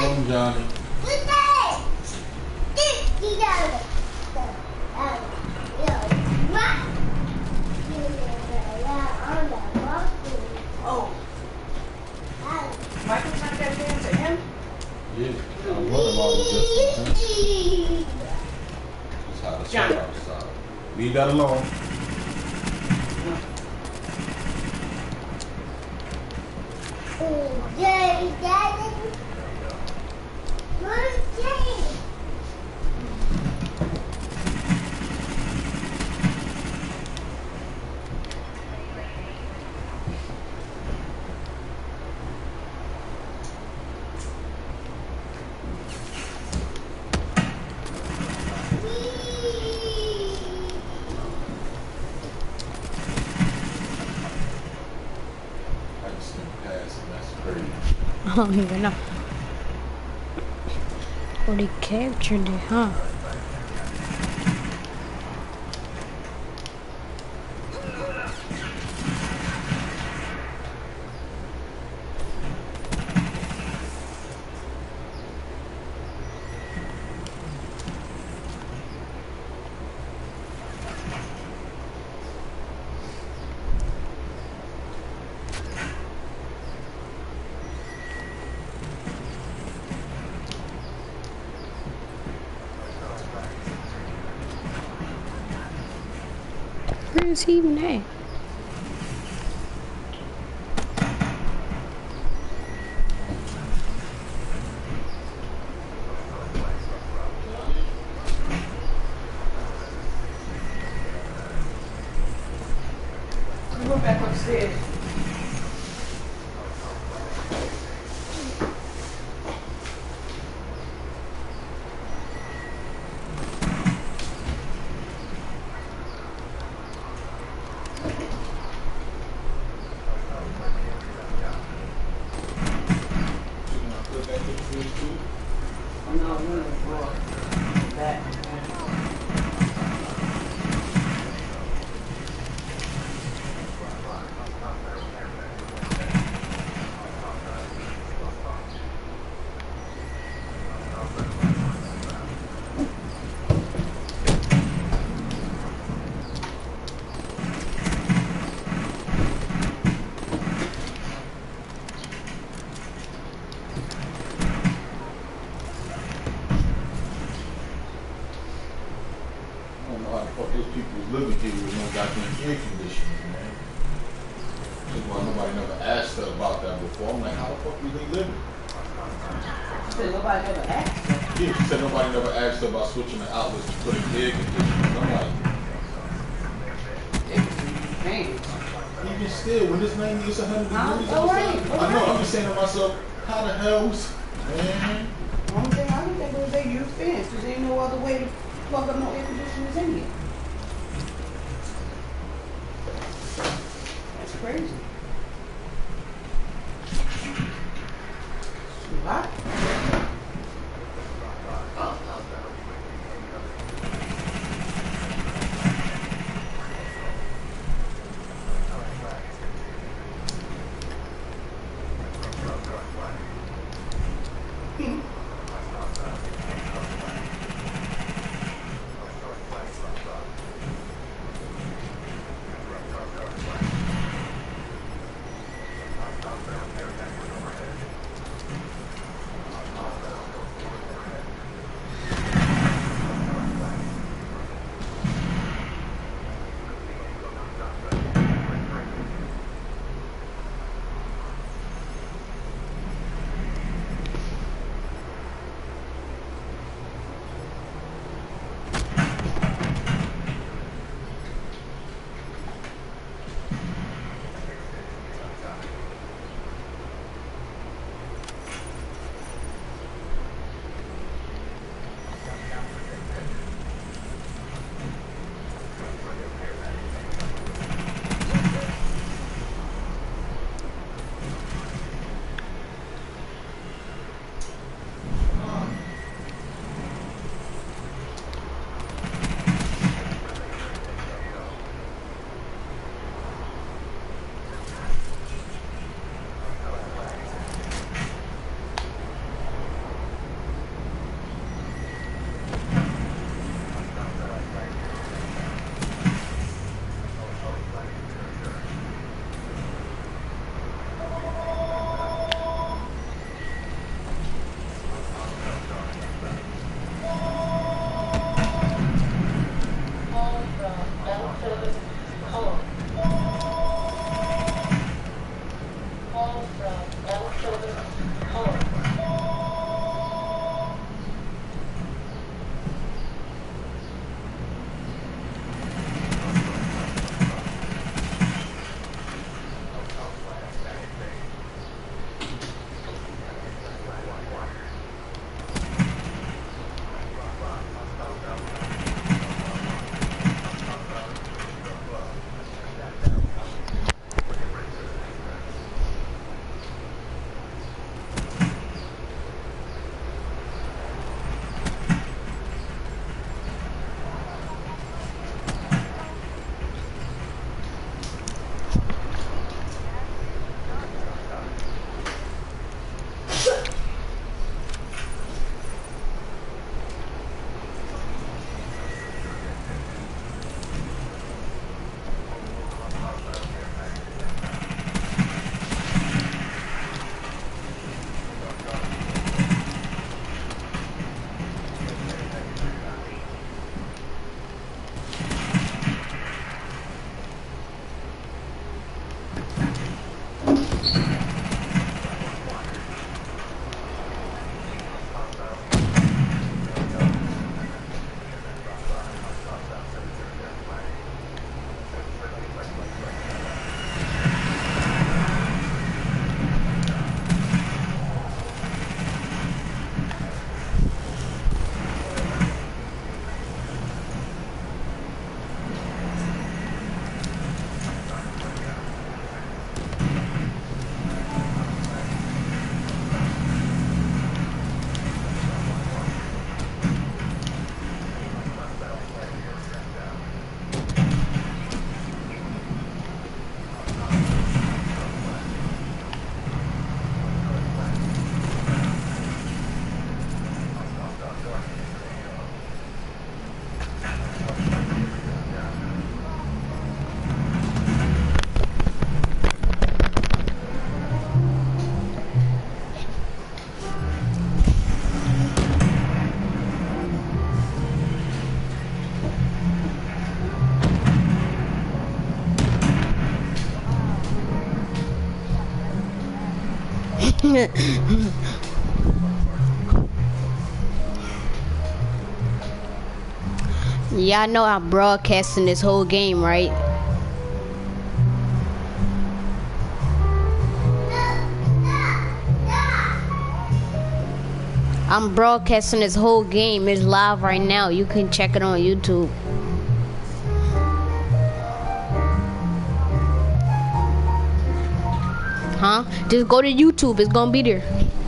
problem, Johnny? Oh. Michael trying to get down to him? Yeah, I was wondering why we just It's hot as fuck outside. Leave that alone. I don't even know. Well, he captured it, huh? Where is he even at? We went back upstairs. Living here with no goddamn air conditioning, man. That's why nobody never asked her about that before. I'm like, how the fuck do they live? She said nobody never asked her. Yeah, she said nobody never asked her about switching the outlets to put in air conditioning. I'm like, even still, when this 90 is 100 degrees, I know, I'm just saying to myself, how the hell's, man? The only thing I looked at was they used fans, because there ain't no other way to plug up no air conditioners in here. That's crazy. What? Yeah, I know I'm broadcasting this whole game, right? I'm broadcasting this whole game. It's live right now. You can check it on YouTube. Huh? Just go to YouTube. It's gonna be there.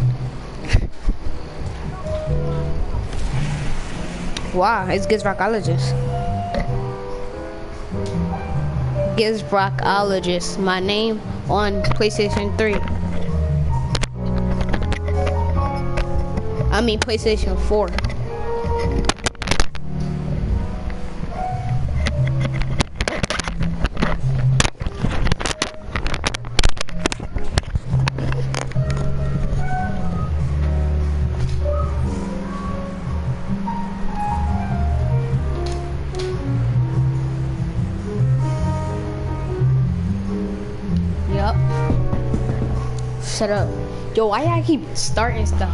Wow, it's Gizrocologist. Gizrocologist. My name on PlayStation 3. I mean PlayStation 4. Yup. Shut up. Yo, why y'all keep starting stuff?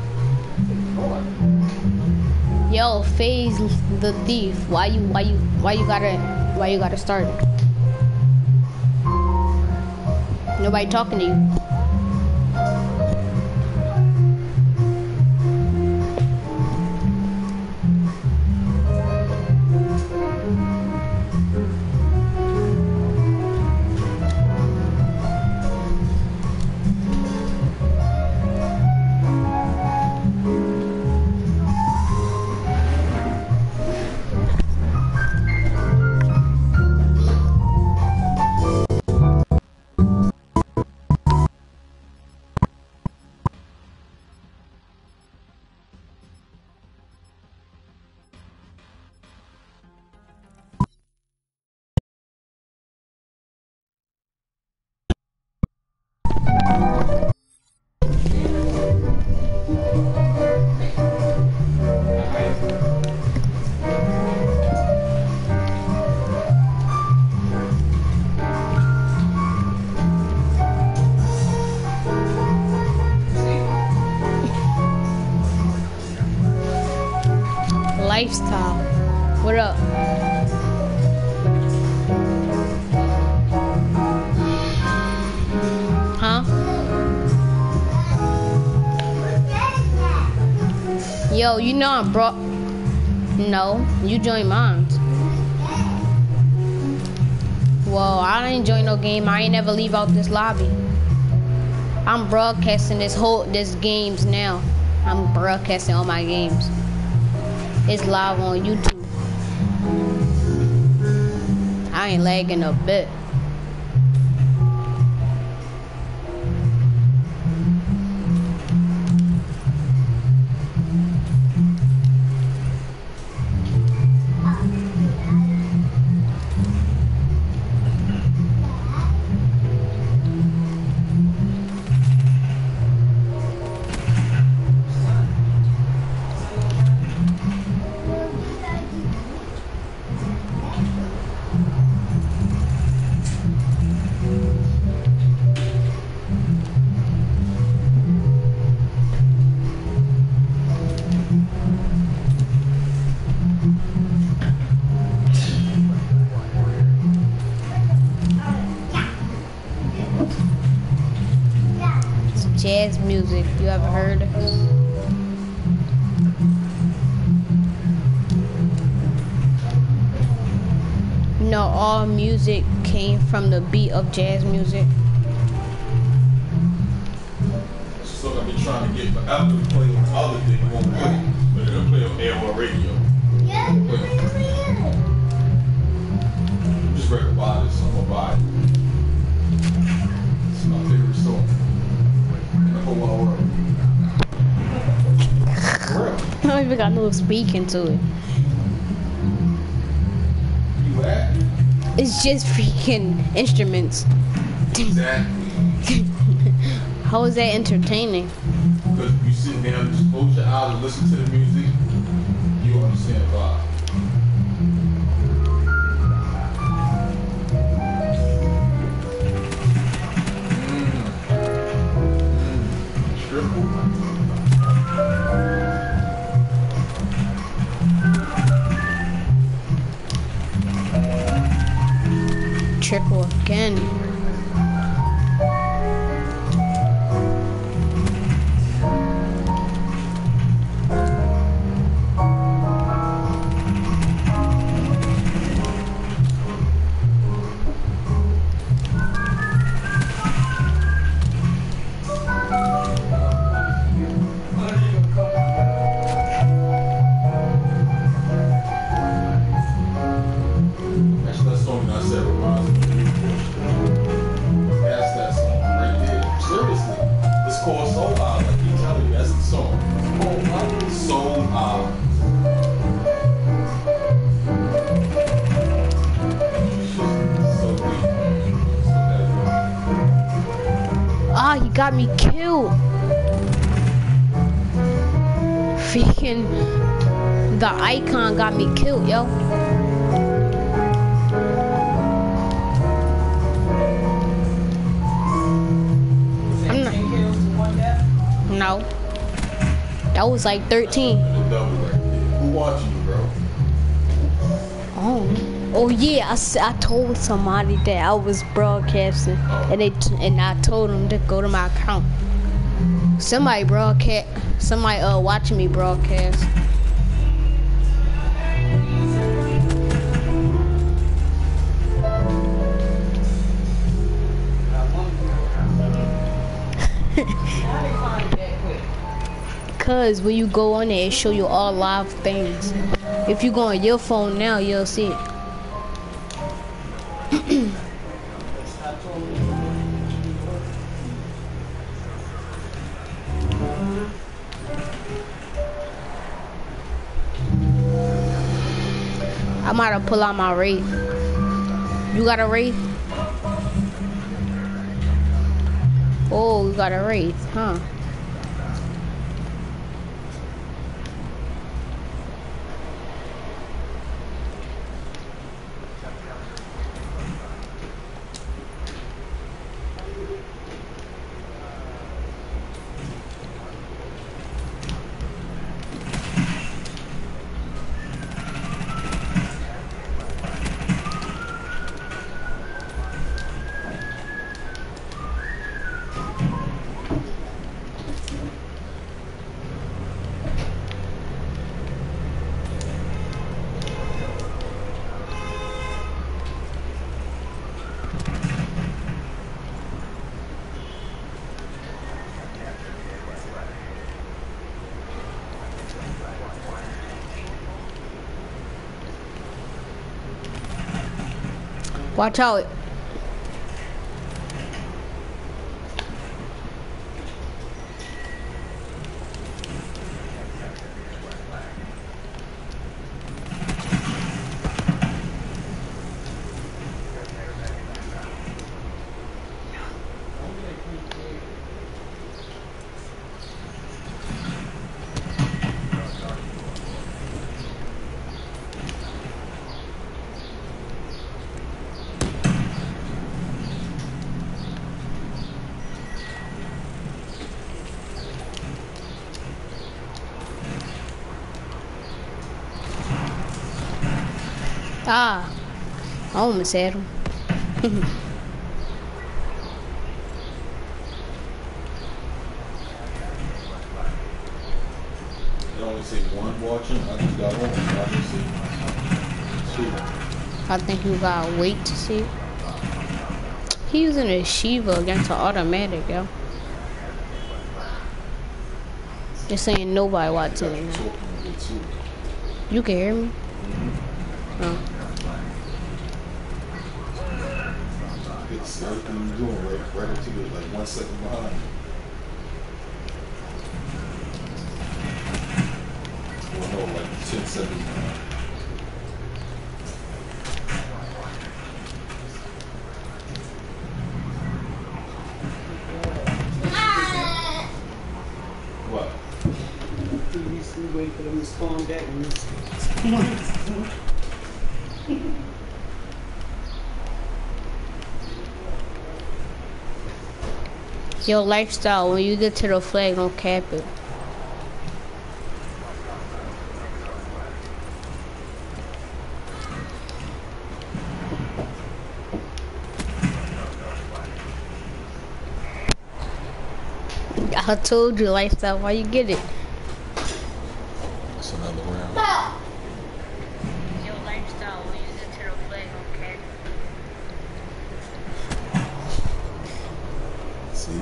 Yo, FaZe the Thief. Why you gotta start it? Nobody talking to you. Lifestyle. What up? Huh? Yo, you know I'm brought. No, you joined mine. Well, I ain't join no game. I ain't never leave out this lobby. I'm broadcasting this games now. I'm broadcasting all my games. It's live on YouTube. I ain't lagging a bit. Jazz music, you ever heard of it? You know, all music came from the beat of jazz music. So I've been trying to get my Apple to play on other thing, it won't play, but it'll play on AOL radio. Just ready to buy this, I'm gonna buy it. It's my favorite song. I don't even got no speaking to it. You at? It's just freaking instruments. Exactly. How is that entertaining? Because if you sit down, just close your eyes and listen to the music, you understand the vibe. Triple again. Ah, he got me killed. Freaking the icon got me killed, yo. I'm not. No. That was like 13. Who watching you, bro? Oh yeah, I told somebody that I was broadcasting, and I told them to go to my account. Somebody watching me broadcast. Cause when you go on there, it show you all live things. If you go on your phone now, you'll see it. I might have pull out my Wraith. You got a Wraith? Oh, you got a Wraith, huh? Watch out. Ah, I almost had him. It only say one watching. I just got one. I just see two. I think you gotta wait to see it. He using a Shiva against an automatic, yo. They're saying nobody watching it now. You can hear me? Oh. It's everything you're doing right into it, like 1 second behind. Well, no, like 10 seconds behind. What? We wait for them to spawn back and Your lifestyle, when you get to the flag, don't cap it. I told you lifestyle, why you get it? That's another round. Your lifestyle, when you get to the flag, don't cap it. See?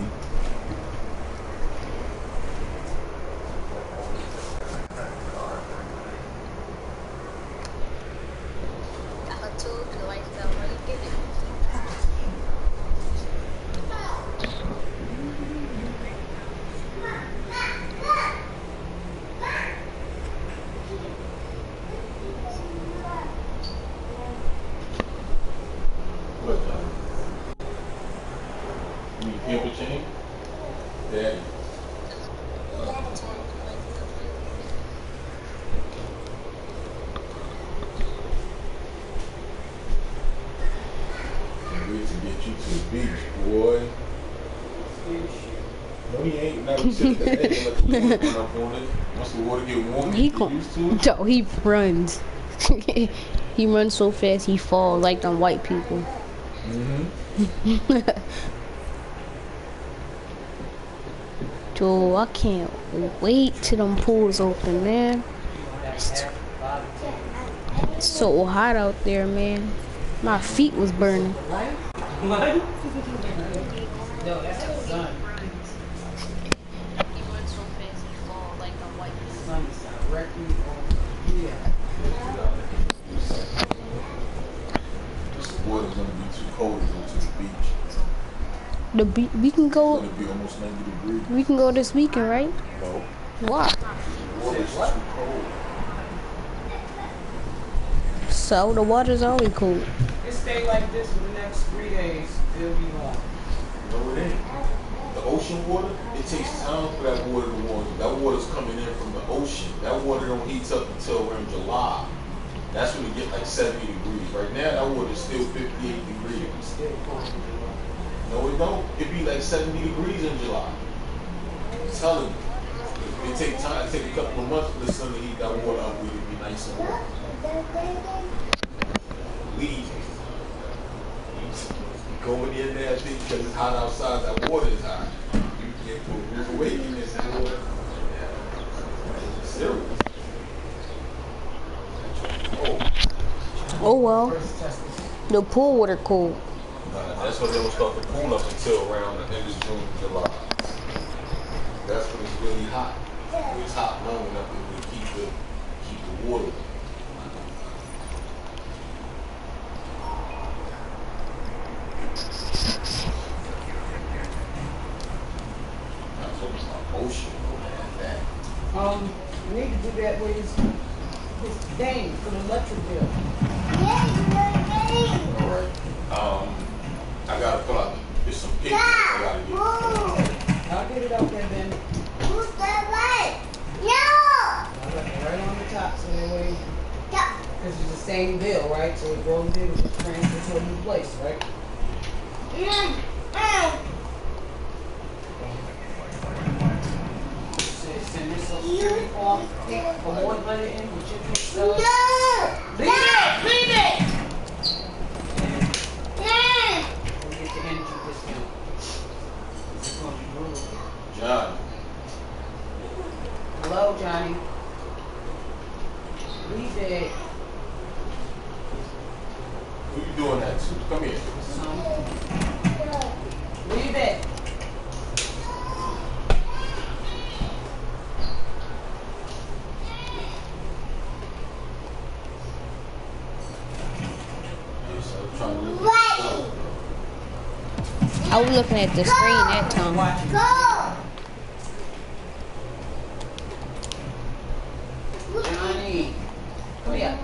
I told you lifestyle, why you get it? What, John? You need paper chain? Daddy. Can't wait to get you to the beach, boy. No, he ain't. Now we sit there and let the water run up on it. Once the water get warm, He you get used to it. no, he runs. He runs so fast he falls like them white people. Joe, I can't wait till them pools open, man. It's so hot out there, man. My feet was burning. What? No, that's the sun. He runs so fast he falls like them white people. Sun is directly on. Yeah. This water's gonna be too cold to go to the beach. We can It's go. gonna be almost 90 degrees. We can go this weekend, right? No. Why? The water's too cold. So the water's always cold. It stay like this for the next 3 days. It'll be warm. No, it ain't. The ocean water, it takes time for that water to warm. That water's coming in from the ocean. That water don't heat up until around July. That's when it get like 70 degrees. Right now, that water's still 58 degrees. Still cold. No, it don't. It be like 70 degrees in July. I'm telling you. It take time. It take a couple of months for the sun to heat that water up. It be nice and warm. Leave. Go in there now, I think, because it's hot outside. That water is hot. You can't put roof away in this water. Yeah. Serious. Oh well. The pool water cold. That's when they don't start to cool up until around the end of June, July. That's when it's really hot. When it's hot long enough to keep the water. I'm talking about ocean, man. We need to do that with his thing for the electric bill. All right. I gotta pull out. There's some pictures I gotta get. I'll get it out there then. Who's that light? No! I'll let it right on the top so that way, because it's the same bill, right? So it goes in, it's transferred to a new place, right? Send your social security form, take a 100 in with your stuff. Leave it! We'll get the energy discount. It's gonna be brutal. John, Hello, Johnny. Leave it. who you doing that to? Come here. Leave it. Yes, I'm trying to look. I was looking at the screen that time. Watch it. Johnny. Come here.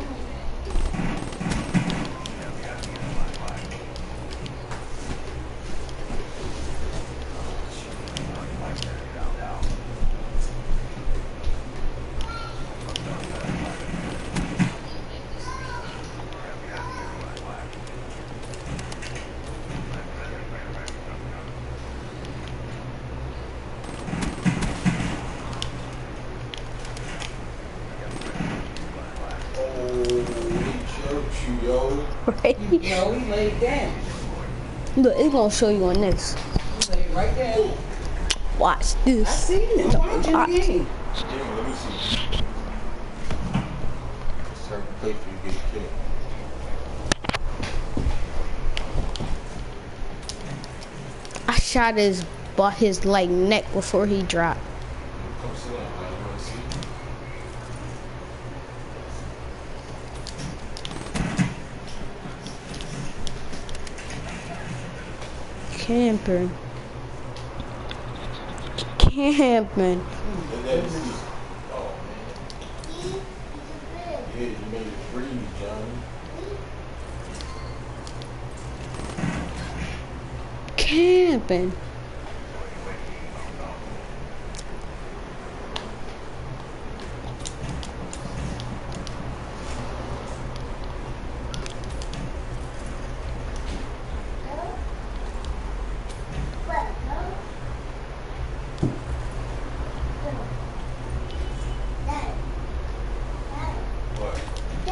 you, yo. Right? No, he laid down. Look, it's gonna show you on this. He laid right down. Watch I this. see him watching Watch. the game. Damn, let me see. Certain place you get killed. I shot his like neck before he dropped. Come sit down, man. You wanna see? Camping. Camping. Let that see. Oh, man. Yeah, you made it free, Johnny. Camping. What?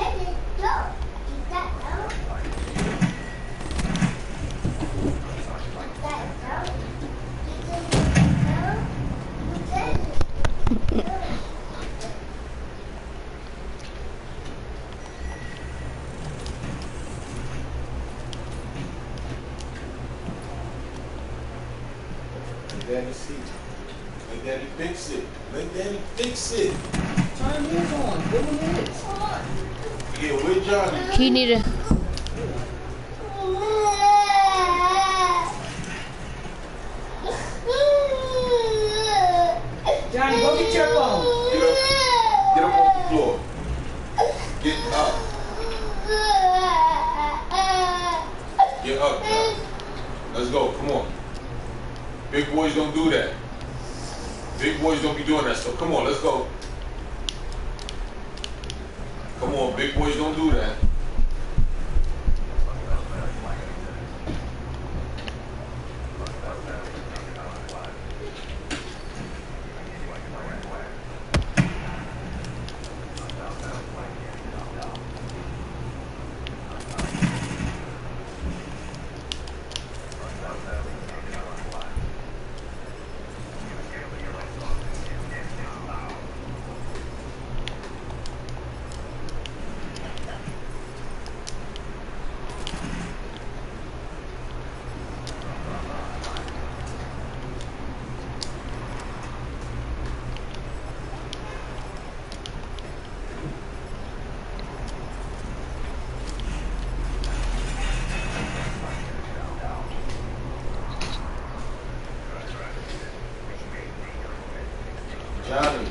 Let Daddy see. Let Daddy fix it. Let Daddy fix it. Turn his on. Give him his. Yeah, where Johnny? He need a. Johnny, go get your phone. Get up off the floor. Get up. Get up, Johnny. Let's go. Come on. Big boys don't do that. Big boys don't be doing that stuff. Come on, let's go. Come on, big boys don't do that. Johnny.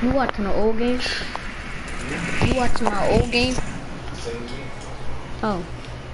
You watching the old game? You watching my old game? Same thing. Oh.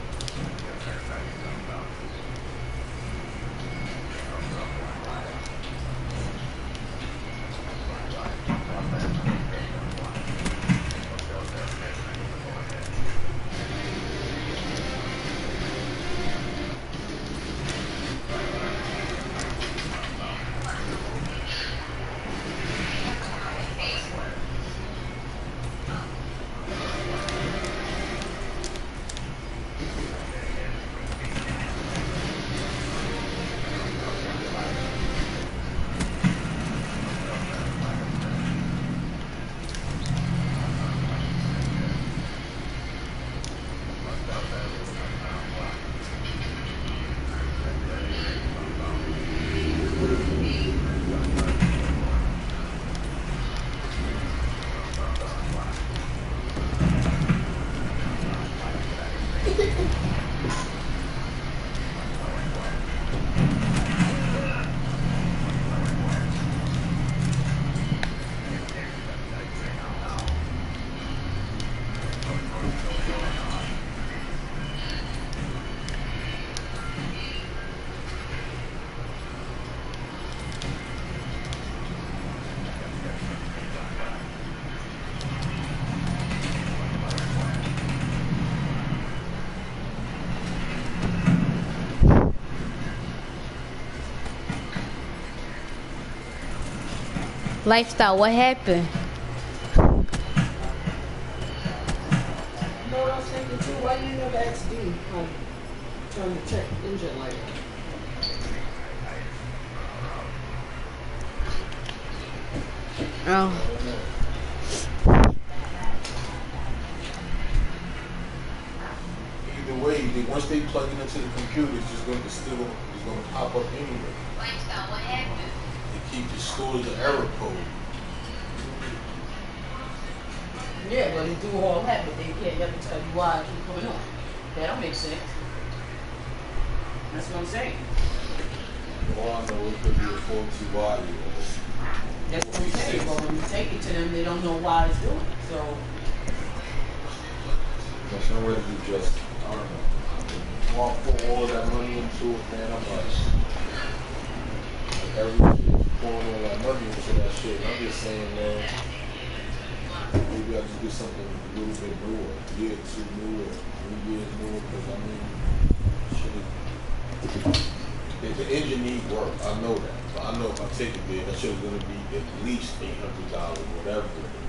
Lifestyle, what happened? No, I was thinking too, why you never asked D how trying to check engine light? Oh. Either way, once they plug it into the computer, it's gonna pop up anyway. Lifestyle, what happened? They stores the error code. Yeah, but they do all that, but they can't never tell you why it keep coming on. That don't make sense. That's what I'm saying. All I know, it could be a faulty wire. That's what I'm saying. But when you take it to them, they don't know why it's doing it. So There's nowhere to be just, I don't know. I'll put all that money into it, man. I'm like everybody's pouring all that money into that shit. I'm just saying, man, maybe I just do something a little bit newer, a year or two newer, 3 years newer, because I mean, the engine needs work. I know that. But I know if I take it there, that shit is going to be at least $800, whatever.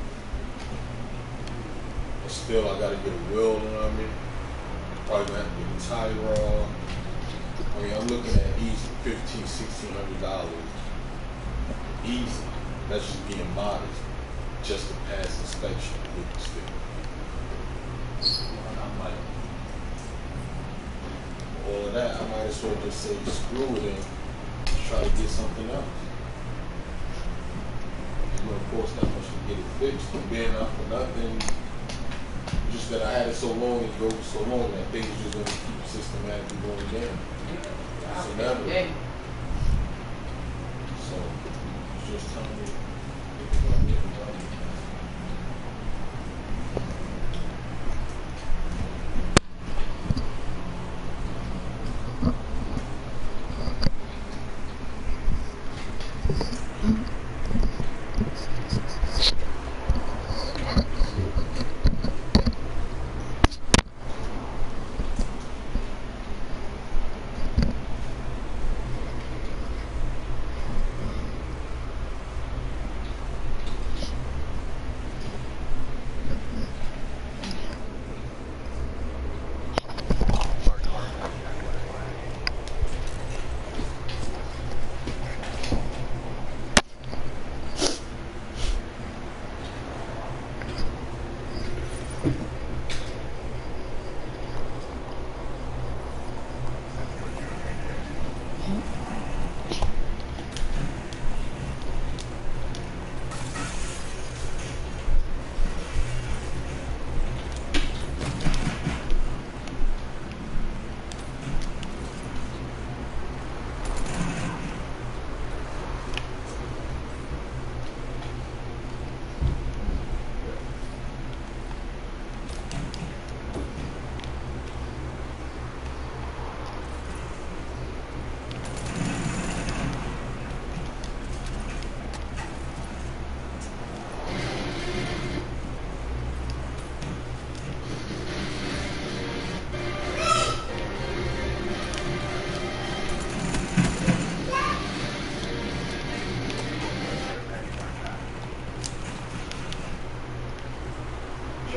But still, I got to get a wheel, you know what I mean? Probably going to have to get a tire on. I mean, I'm looking at easy $1,500–$1,600. Easy. That's just being modest. Just to pass inspection with the stick. I'm like, all of that, I might as well just say screw it and try to get something else. It's going to cost that much to get it fixed. And then not for nothing, just that I had it so long and drove so long that things just going to keep systematically going down. So never. So it's just telling me it's going to get done.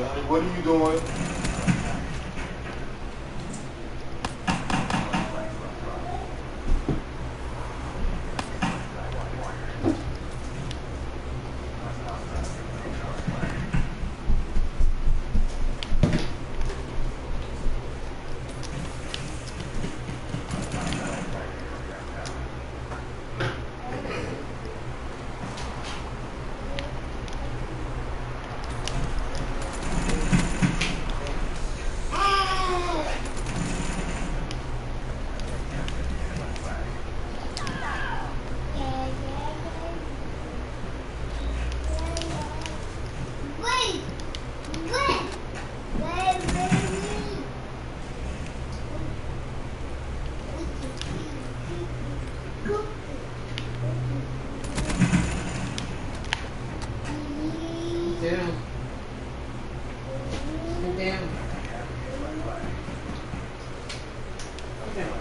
Johnny, what are you doing? Down. Sit down. Sit down.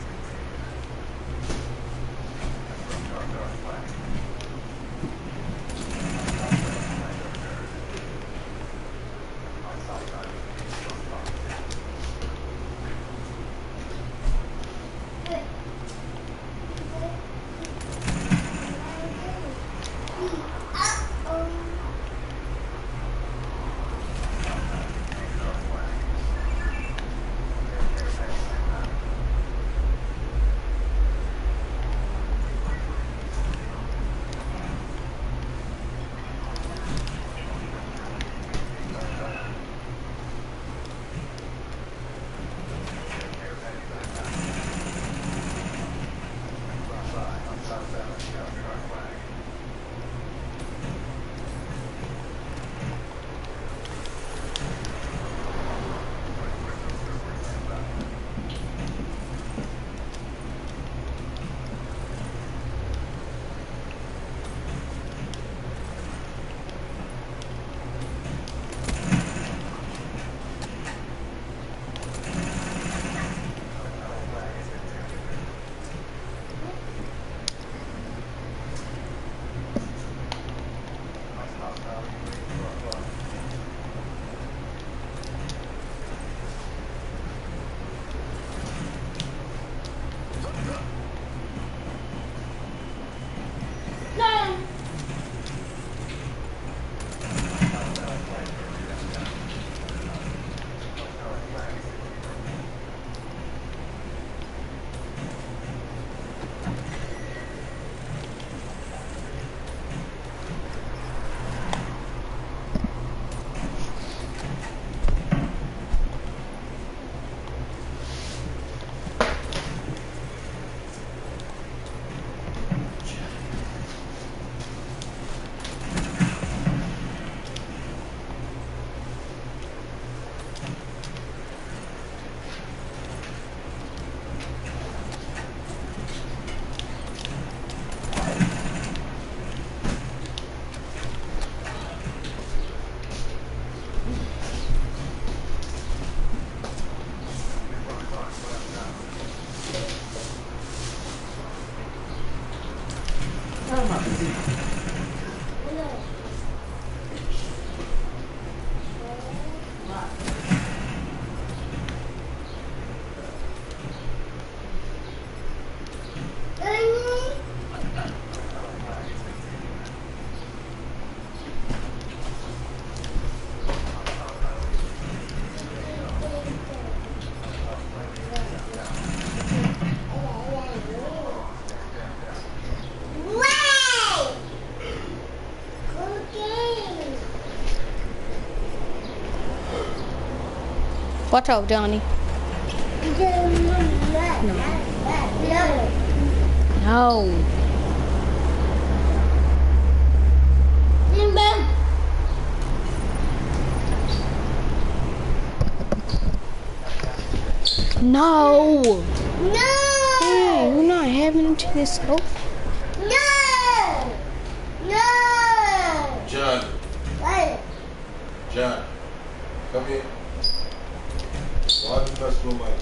Watch out, Johnny. No. No. No! Hey, we're not having to this. Oh. No! No! John. What? John. Come here. Why did you mess with my...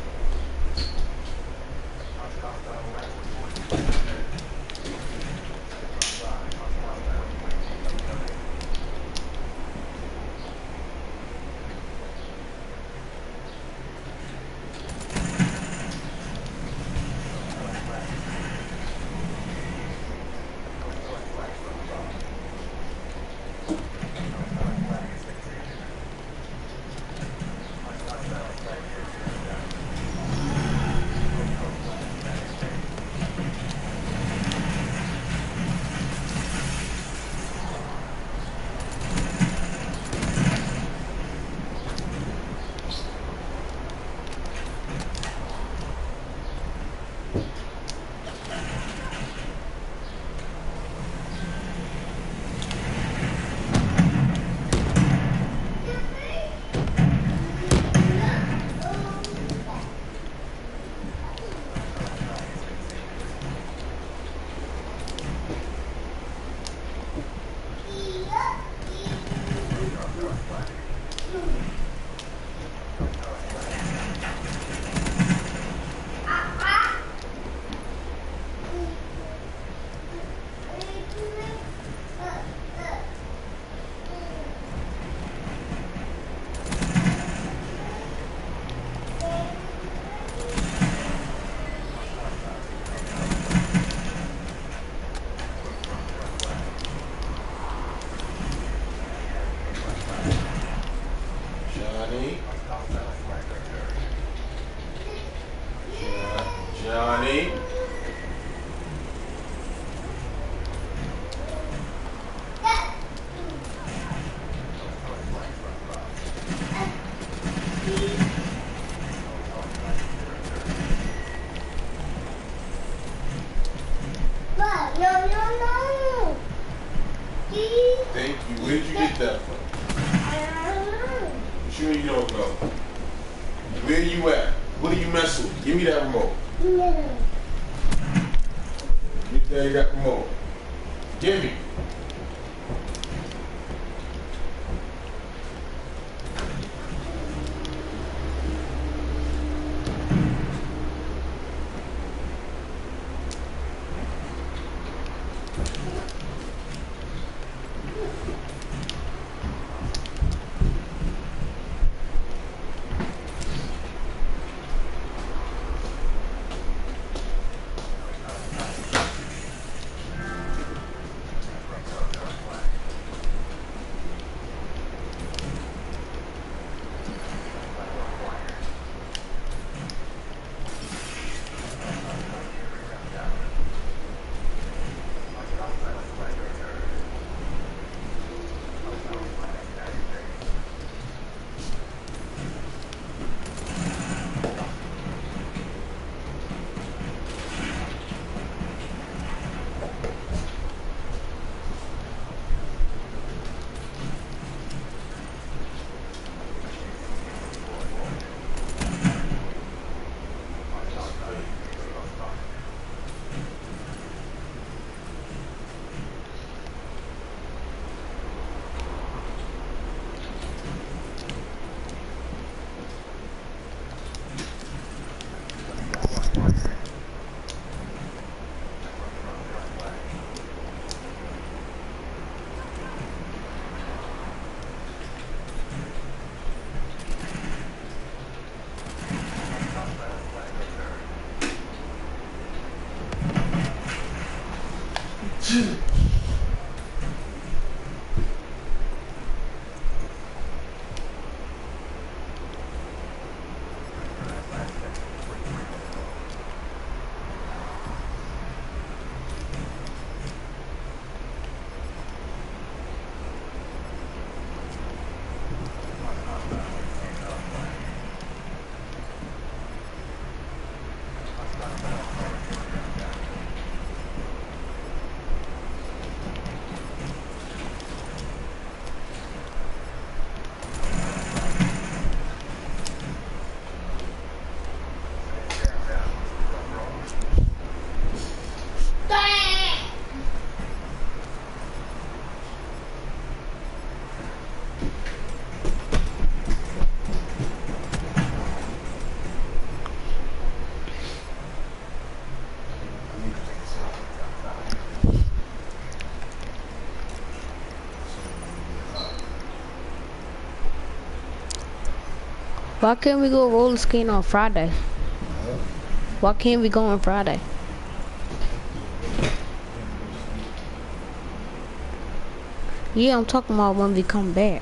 Johnny. Johnny. No. Thank you. Where did you get that from? I'm sure you don't know. Where you at? What are you messing with? Give me that remote. Give daddy that remote. Give me. Why can't we go roller skating on Friday? Why can't we go on Friday? Yeah, I'm talking about when we come back.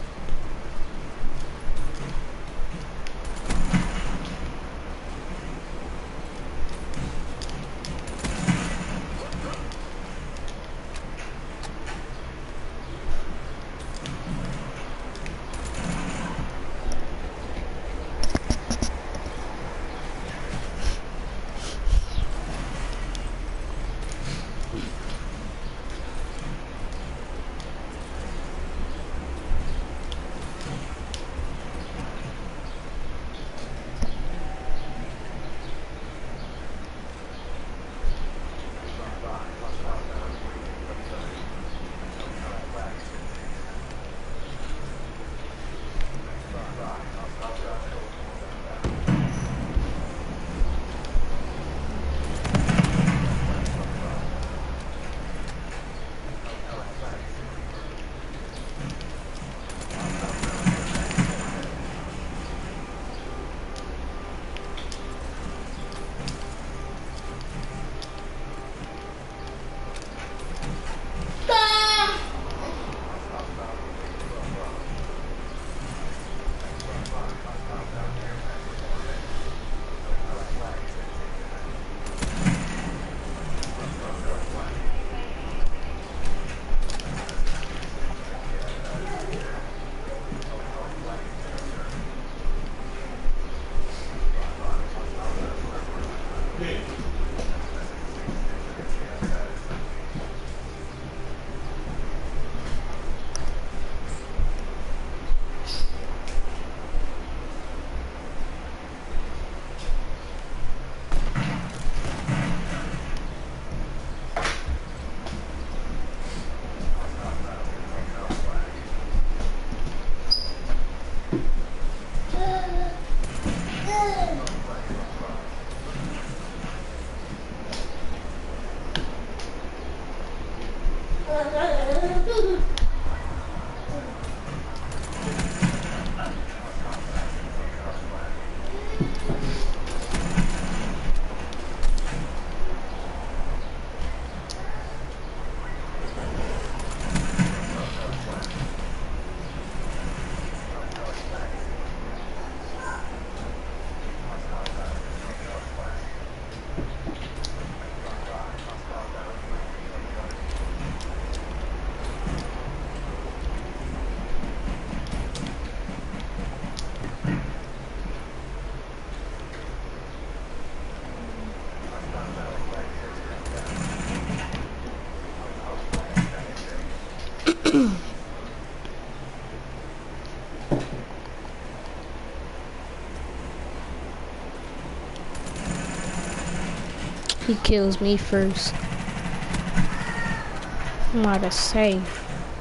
He kills me first. I'm about to save.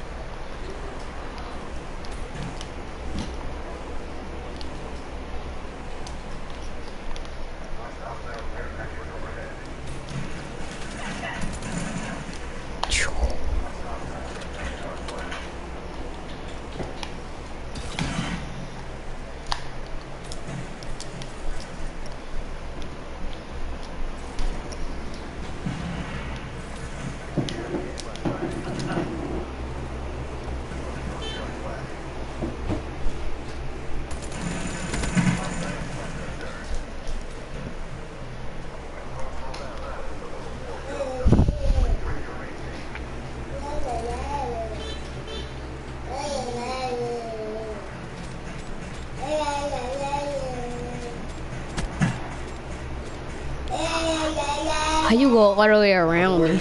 How you go all the way around me?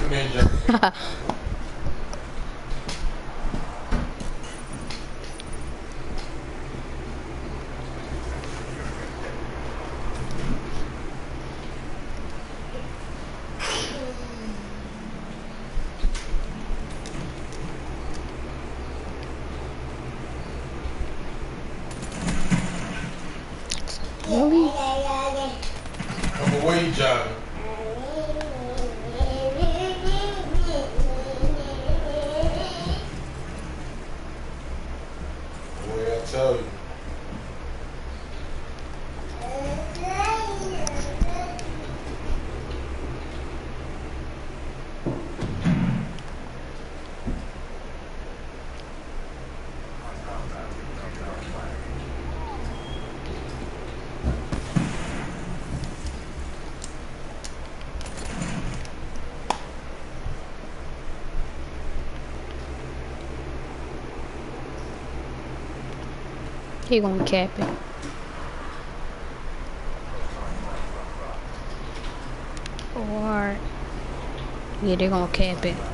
Really? Come away, John. Boy, I tell you. He gonna cap it. Or yeah, they gonna cap it.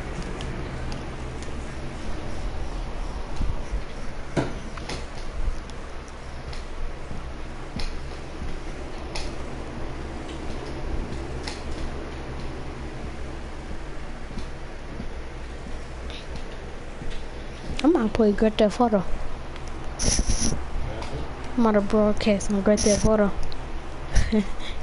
I'm gonna play Grand Theft Auto. I'm gonna broadcast on Grand Theft Auto.